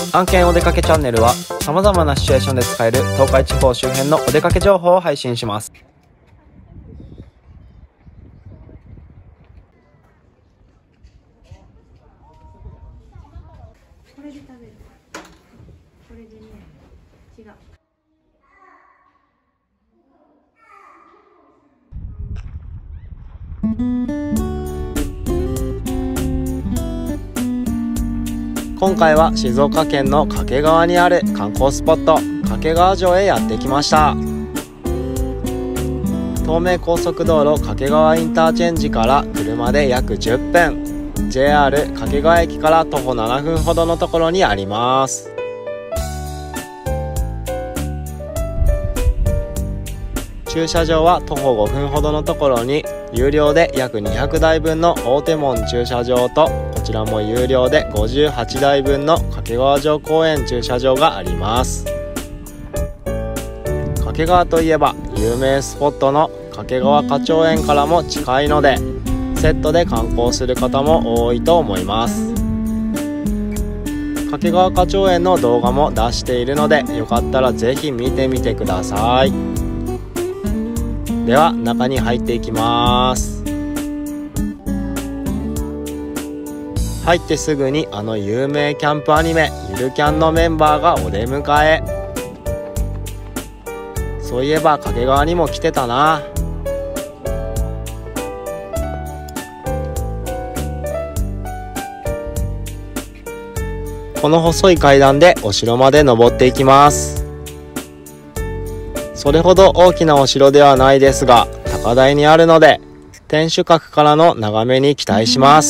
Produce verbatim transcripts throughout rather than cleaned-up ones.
案件お出かけチャンネルは様々なシチュエーションで使える東海地方周辺のお出かけ情報を配信します。 これで食べる。これでね、違う。 今回は静岡県の掛川にある観光スポット掛川城へやってきました。東名高速道路掛川インターチェンジから車で約じゅっぷん、 ジェイアール 掛川駅から徒歩ななふんほどのところにあります。駐車場は徒歩ごふんほどのところに有料で約にひゃくだいぶんの大手門駐車場と、こちらも有料でごじゅうはちだいぶんの掛川城公園駐車場があります。掛川といえば有名スポットの掛川花鳥園からも近いので、セットで観光する方も多いと思います。掛川花鳥園の動画も出しているので、よかったらぜひ見てみてください。では中に入っていきます。入ってすぐにあの有名キャンプアニメゆるキャンのメンバーがお出迎え。そういえば掛川にも来てたな。この細い階段でお城まで登っていきます。それほど大きなお城ではないですが、高台にあるので天守閣からの眺めに期待します。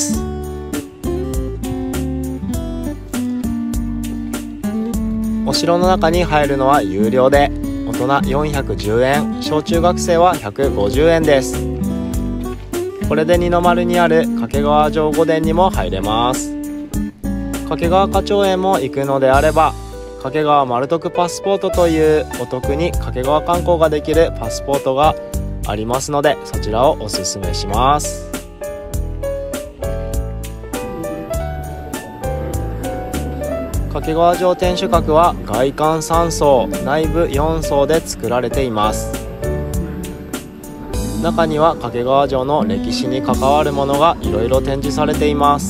お城の中に入るのは有料で、大人よんひゃくじゅうえん、小中学生はひゃくごじゅうえんです。これで二の丸にある掛川城御殿にも入れます。掛川花鳥園も行くのであれば、掛川丸徳パスポートというお得に掛川観光ができるパスポートがありますので、そちらをおすすめします。掛川城天守閣は外観さんそう、内部よんそうで作られています。中には掛川城の歴史に関わるものがいろいろ展示されています。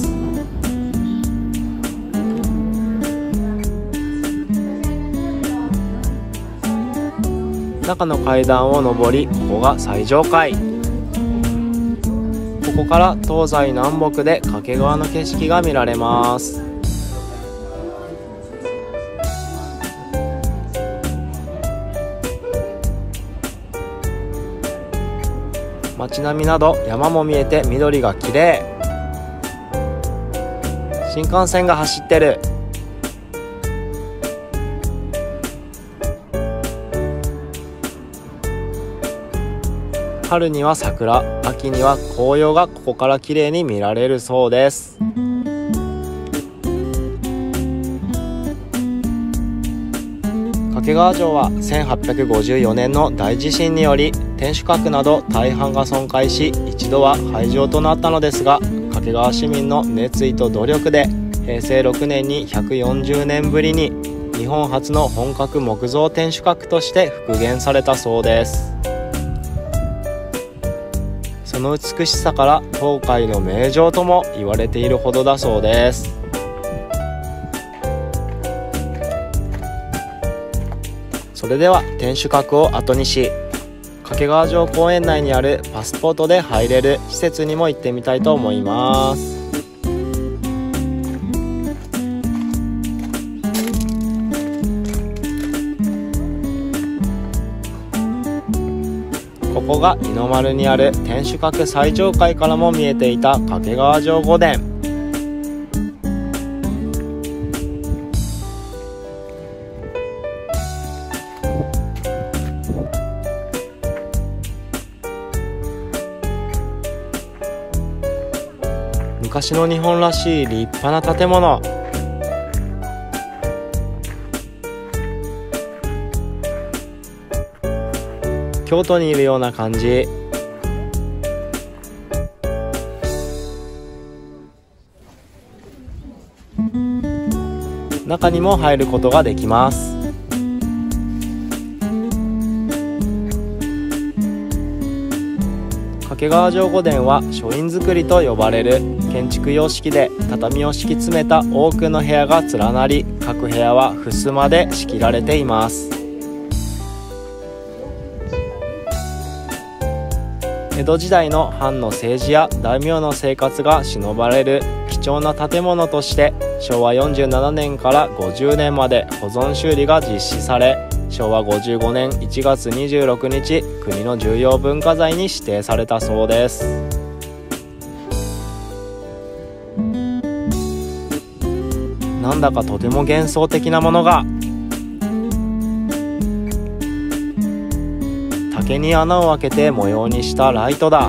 中の階段を上り、ここが最上階。ここから東西南北で掛川の景色が見られます。街並みなど山も見えて緑が綺麗。新幹線が走ってる。春には桜、秋には紅葉がここから綺麗に見られるそうです。掛川城はせんはっぴゃくごじゅうよねんの大地震により天守閣など大半が損壊し、一度は廃城となったのですが、掛川市民の熱意と努力でへいせいろくねんにひゃくよんじゅうねんぶりに日本初の本格木造天守閣として復元されたそうです。その美しさから東海の名城とも言われているほどだそうです。それでは天守閣を後にし、掛川城公園内にあるパスポートで入れる施設にも行ってみたいと思います。ここが二の丸にある天守閣最上階からも見えていた掛川城御殿。昔の日本らしい立派な建物。京都にいるような感じ。 中にも入ることができます。掛川城御殿は書院造りと呼ばれる建築様式で、畳を敷き詰めた多くの部屋が連なり、各部屋は襖で仕切られています。江戸時代の藩の政治や大名の生活が忍ばれる貴重な建物として、しょうわよんじゅうななねんからごじゅうねんまで保存修理が実施され、しょうわごじゅうごねんいちがつにじゅうろくにち、国の重要文化財に指定されたそうです。なんだかとても幻想的なものが。竹に穴を開けて模様にしたライトだ。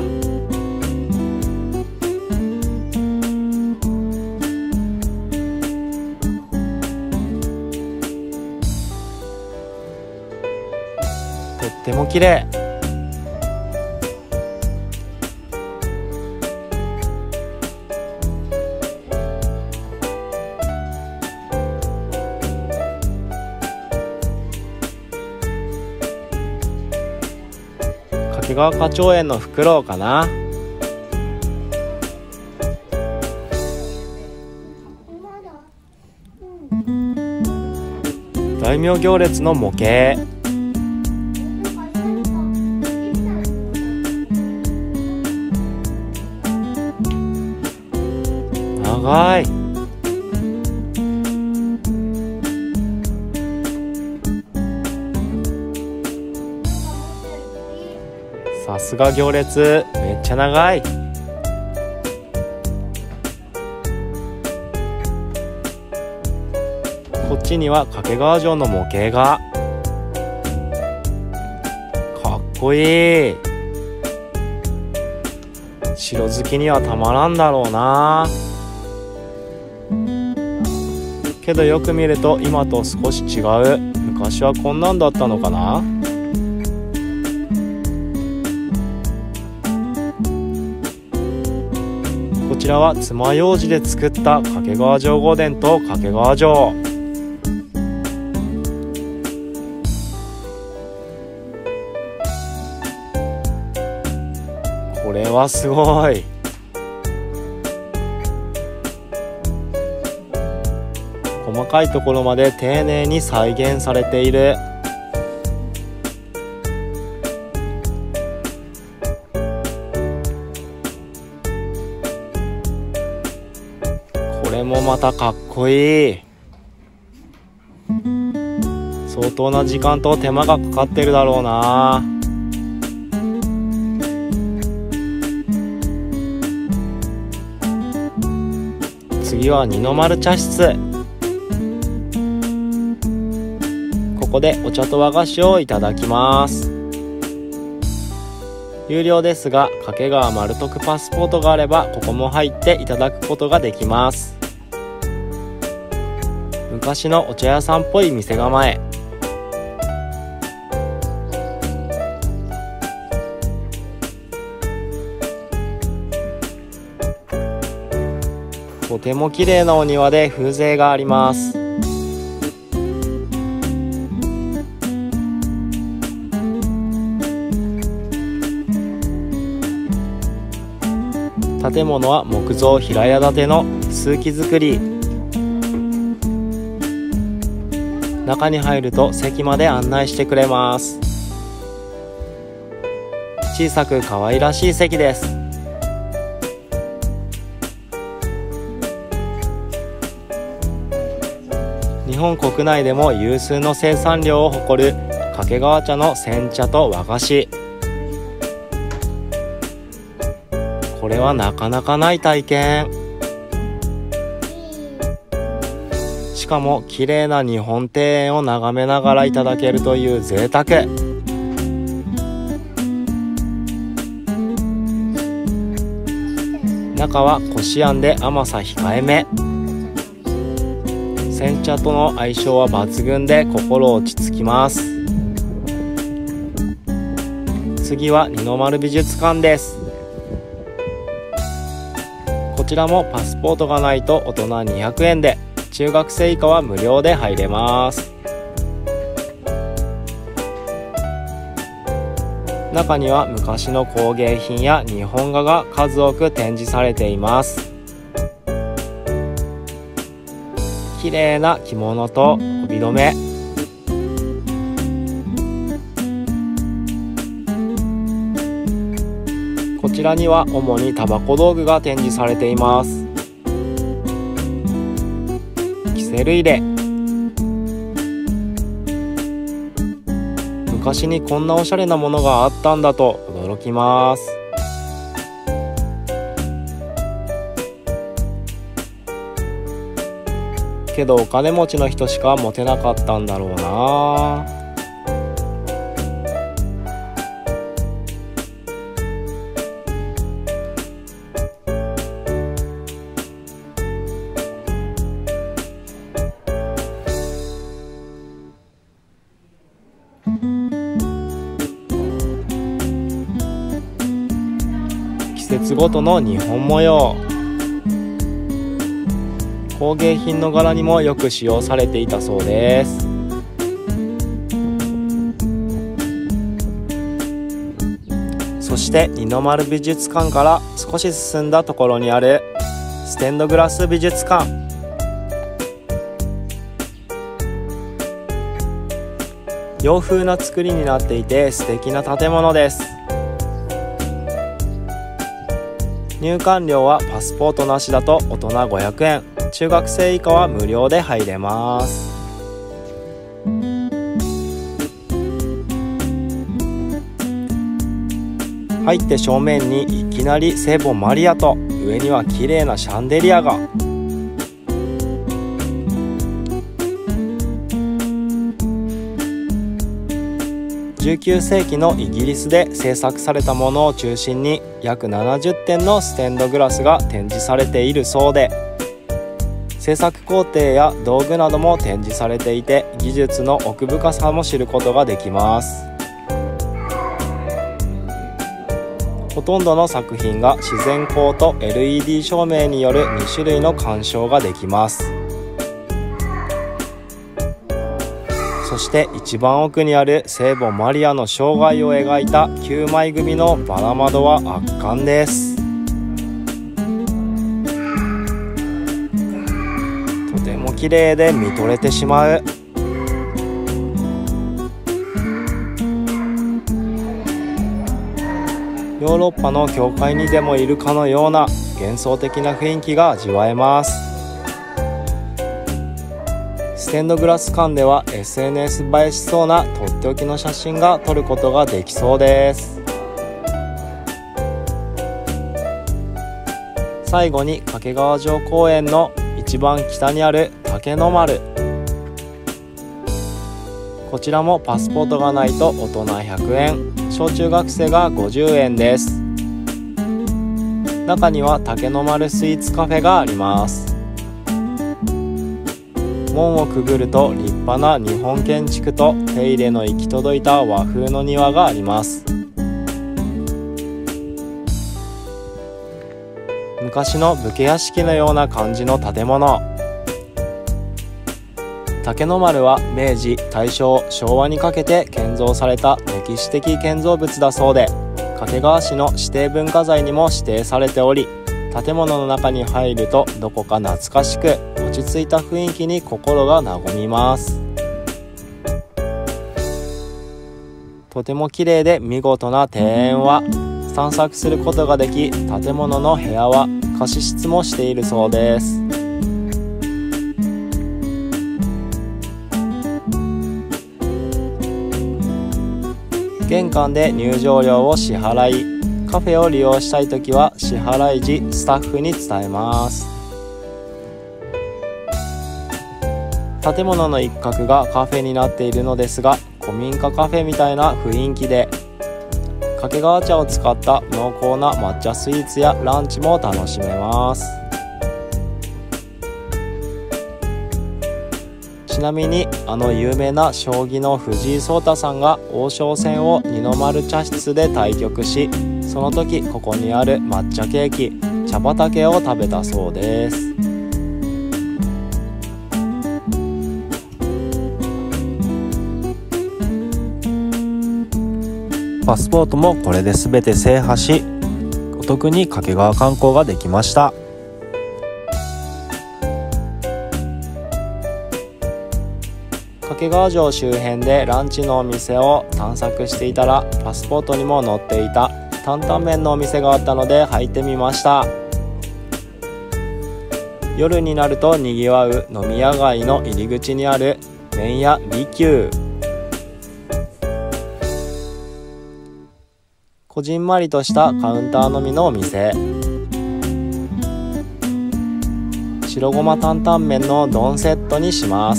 とっても綺麗。掛川花鳥園のフクロウかな。大名行列の模型。長い。さすが行列、めっちゃ長い。こっちには掛川城の模型が。かっこいい。城好きにはたまらんだろうな。けどよく見ると今と少し違う。昔はこんなんだったのかな。こちらは爪楊枝で作った掛川城御殿と掛川城。これはすごい。細かいところまで丁寧に再現されている。これもまたかっこいい。相当な時間と手間がかかってるだろうな。次は二の丸茶室。ここでお茶と和菓子をいただきます。有料ですが、掛川丸徳パスポートがあればここも入っていただくことができます。昔のお茶屋さんっぽい店構え。とても綺麗なお庭で風情があります。建物は木造平屋建ての数基造り。中に入ると席まで案内してくれます。小さく可愛らしい席です。日本国内でも有数の生産量を誇る掛川茶の煎茶と和菓子。これはなかなかない体験。しかも綺麗な日本庭園を眺めながらいただけるという贅沢。中はこしあんで甘さ控えめ。煎茶との相性は抜群で心落ち着きます。次は二の丸美術館です。こちらもパスポートがないと大人にひゃくえんで、 中学生以下は無料で入れます。中には昔の工芸品や日本画が数多く展示されています。綺麗な着物と帯留め、こちらには主にタバコ道具が展示されています。キセル入れ、昔にこんなおしゃれなものがあったんだと驚きます。けどお金持ちの人しか持てなかったんだろうな。季節ごとの日本模様、工芸品の柄にもよく使用されていたそうです。そして二の丸美術館から少し進んだところにあるステンドグラス美術館、洋風な作りになっていて素敵な建物です。入館料はパスポートなしだと大人ごひゃくえん、中学生以下は無料で入れます。入って正面にいきなり聖母マリアと、上には綺麗なシャンデリアが。じゅうきゅうせいきのイギリスで制作されたものを中心に約ななじゅってんのステンドグラスが展示されているそうで、制作工程や道具なども展示されていて、技術の奥深さも知ることができます。ほとんどの作品が自然光と エルイーディー 照明によるにしゅるいの鑑賞ができます。そして一番奥にある聖母マリアの生涯を描いたきゅうまい組のバラ窓は圧巻です。とても綺麗で見とれてしまう。ヨーロッパの教会にでもいるかのような幻想的な雰囲気が味わえます。ステンドグラス館では エスエヌエス 映えしそうなとっておきの写真が撮ることができそうです。最後に掛川城公園の一番北にある竹の丸、こちらもパスポートがないと大人ひゃくえん、小中学生がごじゅうえんです。中には竹の丸スイーツカフェがあります。門をくぐると立派な日本建築と手入れの行き届いた和風の庭があります。昔の武家屋敷のような感じの建物。竹の丸は明治、大正、昭和にかけて建造された歴史的建造物だそうで、掛川市の指定文化財にも指定されており、建物の中に入るとどこか懐かしく落ち着いた雰囲気に心が和みます。とても綺麗で見事な庭園は散策することができ、建物の部屋は貸し室もしているそうです。玄関で入場料を支払い、カフェを利用したいときは支払い時スタッフに伝えます。建物の一角がカフェになっているのですが、古民家カフェみたいな雰囲気で、掛川茶を使った濃厚な抹茶スイーツやランチも楽しめます。ちなみにあの有名な将棋の藤井聡太さんが王将戦を二の丸茶室で対局し、その時ここにある抹茶ケーキ、茶畑を食べたそうです。 パスポートもこれで全て制覇し、お得に掛川観光ができました。掛川城周辺でランチのお店を探索していたら、パスポートにも載っていた担々麺のお店があったので入ってみました。夜になるとにぎわう飲み屋街の入り口にある麺屋利久。こじんまりとしたカウンターのみのお店。白ごま担々麺の丼セットにします。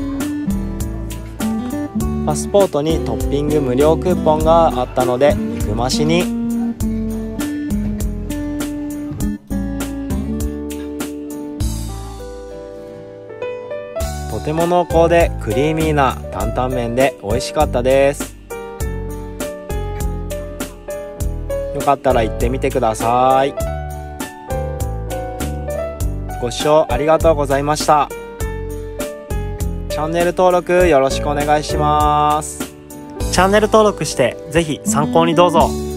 パスポートにトッピング無料クーポンがあったので肉増しに。とても濃厚でクリーミーな担々麺で美味しかったです。よかったら行ってみてください。ご視聴ありがとうございました。チャンネル登録よろしくお願いします。チャンネル登録してぜひ参考にどうぞ。